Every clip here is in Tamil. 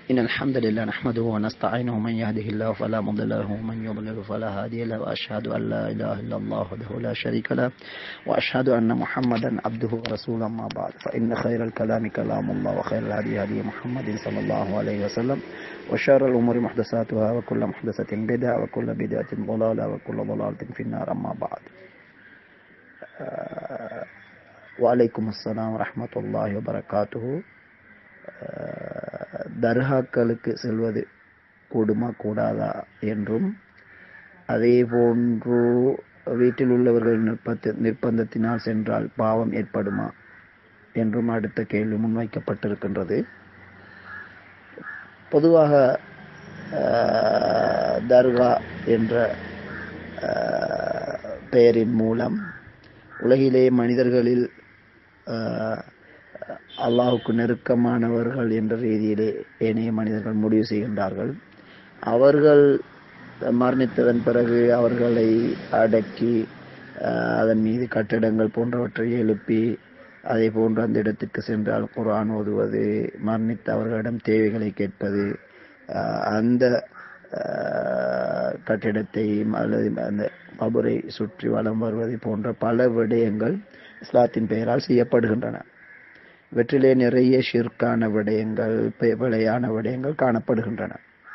إن الحمد لله نحمده ونستعينه من يهده الله فلا مضل له ومن يضلل فلا هادي له وأشهد أن لا إله إلا الله وحده لا شريك له وأشهد أن محمدا عبده ورسوله أما بعد فإن خير الكلام كلام الله وخير الهدي هدي محمد صلى الله عليه وسلم وشر الأمور محدثاتها وكل محدثة بدعة وكل بدعة ضلالة وكل ضلالة في النار أما بعد. وعليكم السلام ورحمة الله وبركاته. தர்காக்களுக்கு செல்வது கூடுமா கூடாதா என்றும், அதே போன்று வீட்டில் உள்ளவர்கள் நிர்பந்தத்தினால் சென்றால் பாவம் ஏற்படுமா என்றும் அடுத்த கேள்வி முன்வைக்கப்பட்டிருக்கின்றது. பொதுவாக தர்கா என்ற பெயரின் மூலம் உலகிலே மனிதர்களில் அல்லாஹுக்கு நெருக்கமானவர்கள் என்ற ரீதியிலே ஏனைய மனிதர்கள் முடிவு செய்கின்றார்கள். அவர்கள் மரணித்ததன் பிறகு அவர்களை அடக்கி அதன் மீது கட்டிடங்கள் போன்றவற்றை எழுப்பி அதே போன்று அந்த இடத்திற்கு சென்றால் குர்ஆன் ஓதுவது, மரணித்த அவர்களிடம் தேவைகளை கேட்பது, அந்த கட்டிடத்தை அல்லது அந்த கபரை சுற்றி வலம் வருவது போன்ற பல விடயங்கள் இஸ்லாத்தின் பெயரால் செய்யப்படுகின்றன. இவற்றிலே நிறைய ஷிர்கான விடயங்கள், பிழையான விடயங்கள் காணப்படுகின்றன.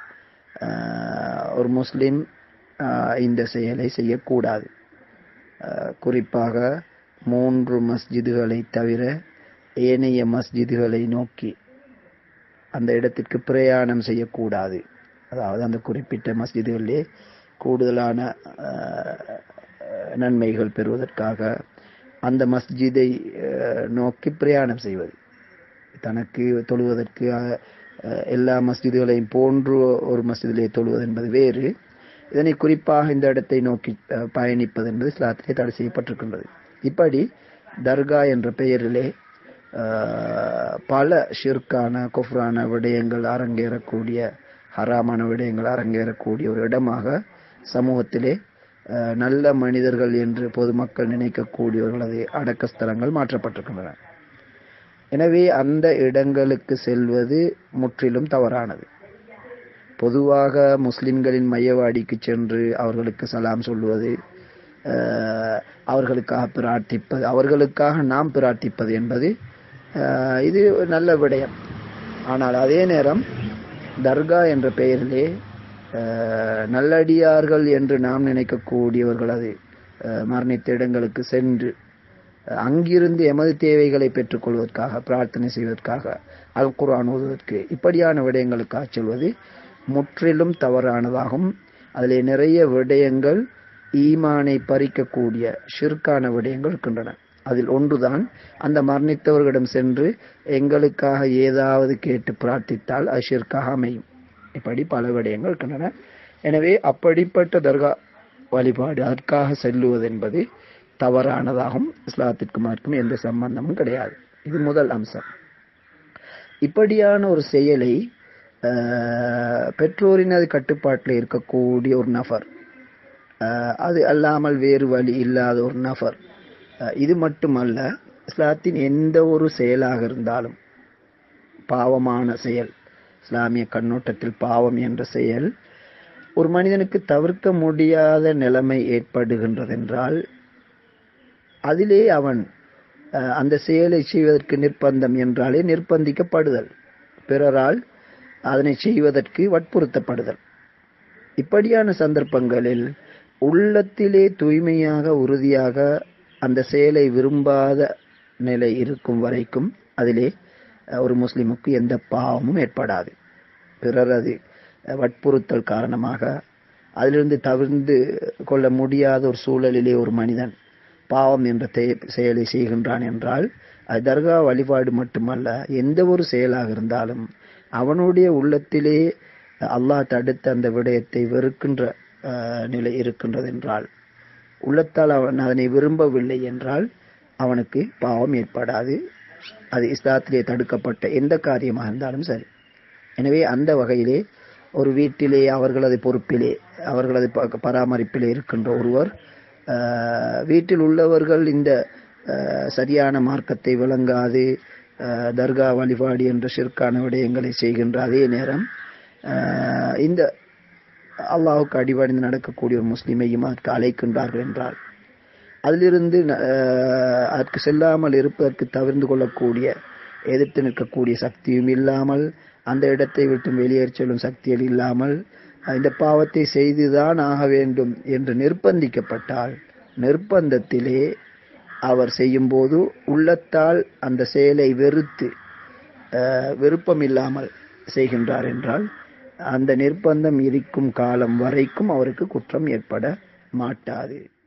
ஒரு முஸ்லிம் இந்த செயலை செய்யக்கூடாது. குறிப்பாக 3 மஸ்ஜிதுகளை தவிர ஏனைய மஸ்ஜிதுகளை நோக்கி அந்த இடத்திற்கு பிரயாணம் செய்யக்கூடாது. அதாவது அந்த குறிப்பிட்ட மஸ்ஜிதுகளிலே கூடுதலான நன்மைகள் பெறுவதற்காக அந்த மஸ்ஜிதை நோக்கி பிரயாணம் செய்வது, தனக்கு தொழுவதற்கு எல்லா மஸ்ஜிதுகளையும் போன்று ஒரு மஸ்ஜிதிலே தொழுவது என்பது வேறு. இதனை குறிப்பாக இந்த இடத்தை நோக்கி பயணிப்பது என்பது இஸ்லாத்திலே தடை செய்யப்பட்டிருக்கின்றது. இப்படி தர்கா என்ற பெயரிலே பல ஷிர்கான குஃப்ரான விடயங்கள் அரங்கேறக்கூடிய, ஹராமான விடயங்கள் அரங்கேறக்கூடிய ஒரு இடமாக சமூகத்திலே நல்ல மனிதர்கள் என்று பொதுமக்கள் நினைக்கக்கூடியவர்களது அடக்கஸ்தலங்கள் மாற்றப்பட்டிருக்கின்றன. எனவே அந்த இடங்களுக்கு செல்வது முற்றிலும் தவறானது. பொதுவாக முஸ்லிம்களின் மையவாடிக்கு சென்று அவர்களுக்கு சலாம் சொல்வது, அவர்களுக்காக பிரார்த்திப்பது, அவர்களுக்காக நாம் பிரார்த்திப்பது என்பது இது நல்ல விடயம். ஆனால் அதே நேரம் தர்கா என்ற பெயரிலே நல்லடியார்கள் என்று நாம் நினைக்கக்கூடியவர்களது மரணித்த இடங்களுக்கு சென்று அங்கிருந்து எமது தேவைகளை பெற்றுக்கொள்வதற்காக, பிரார்த்தனை செய்வதற்காக, அல் குர்ஆன் ஓதுவதற்கு, இப்படியான விடயங்களுக்காக செல்வது முற்றிலும் தவறானதாகும். அதிலே நிறைய விடயங்கள் ஈமானை பறிக்கக்கூடிய ஷிர்கான விடயங்கள் இருக்கின்றன. அதில் ஒன்றுதான் அந்த மரணித்தவர்களிடம் சென்று எங்களுக்காக ஏதாவது கேட்டு பிரார்த்தித்தால் அது ஷிர்காக அமையும். இப்படி பல விடயங்கள் இருக்கின்றன. எனவே அப்படிப்பட்ட தர்கா வழிபாடு, அதற்காக செல்லுவது என்பது தவறானதாகும். இஸ்லாத்திற்கு மாற்றும் எந்த சம்பந்தமும் கிடையாது. இது முதல் அம்சம். இப்படியான ஒரு செயலை பெற்றோரினது கட்டுப்பாட்டில் இருக்கக்கூடிய ஒரு நபர், அது அல்லாமல் வேறு வழி இல்லாத ஒரு நபர், இது மட்டுமல்ல, இஸ்லாத்தின் எந்த ஒரு செயலாக இருந்தாலும் பாவமான செயல், இஸ்லாமிய கண்ணோட்டத்தில் பாவம் என்ற செயல் ஒரு மனிதனுக்கு தவிர்க்க முடியாத நிலைமை ஏற்படுகின்றதென்றால் அதிலே அவன் அந்த செயலை செய்வதற்கு நிர்பந்தம் என்றாலே நிர்பந்திக்கப்படுதல், பிறரால் அதனை செய்வதற்கு வற்புறுத்தப்படுதல். இப்படியான சந்தர்ப்பங்களில் உள்ளத்திலே தூய்மையாக உறுதியாக அந்த செயலை விரும்பாத நிலை இருக்கும் வரைக்கும் அதிலே ஒரு முஸ்லிமுக்கு எந்த பாவமும் ஏற்படாது. பிறரது வற்புறுத்தல் காரணமாக அதிலிருந்து தவிர்த்து கொள்ள முடியாத ஒரு சூழலிலே ஒரு மனிதன் பாவம் என்ற செயலை செய்கின்றான் என்றால் அது தர்கா வழிபாடு மட்டுமல்ல, எந்த ஒரு செயலாக இருந்தாலும் அவனுடைய உள்ளத்திலே அல்லாஹ் தடுத்த அந்த விடயத்தை வெறுக்கின்ற நிலை இருக்கின்றது என்றால், உள்ளத்தால் அவன் அதனை விரும்பவில்லை என்றால் அவனுக்கு பாவம் ஏற்படாது. அது இஸ்லாத்திலே தடுக்கப்பட்ட எந்த காரியமாக இருந்தாலும் சரி. எனவே அந்த வகையிலே ஒரு வீட்டிலே அவர்களது பொறுப்பிலே, அவர்களது பராமரிப்பிலே இருக்கின்ற ஒருவர் வீட்டில் உள்ளவர்கள் இந்த சரியான மார்க்கத்தை விளங்காது தர்கா வழிபாடு என்ற ஷிர்கான விடயங்களை செய்கின்ற அதே நேரம் இந்த அல்லாஹுக்கு அடிபணிந்து நடக்கக்கூடிய ஒரு முஸ்லிமையும் அதற்கு அழைக்கின்றார்கள் என்றால் அதிலிருந்து அதற்கு செல்லாமல் இருப்பதற்கு தவிர்த்து கொள்ளக்கூடிய எதிர்த்து நிற்கக்கூடிய சக்தியும் இல்லாமல் அந்த இடத்தை விட்டு வெளியேறி செல்லும் சக்திகள் இல்லாமல் இந்த பாவத்தை செய்துதான் ஆக வேண்டும் என்று நிர்பந்திக்கப்பட்டால் நிர்பந்தத்திலே அவர் செய்யும் போது உள்ளத்தால் அந்த செயலை வெறுத்து விருப்பம் இல்லாமல் செய்கின்றார் என்றால் அந்த நிர்பந்தம் இருக்கும் காலம் வரைக்கும் அவருக்கு குற்றம் ஏற்பட மாட்டாது.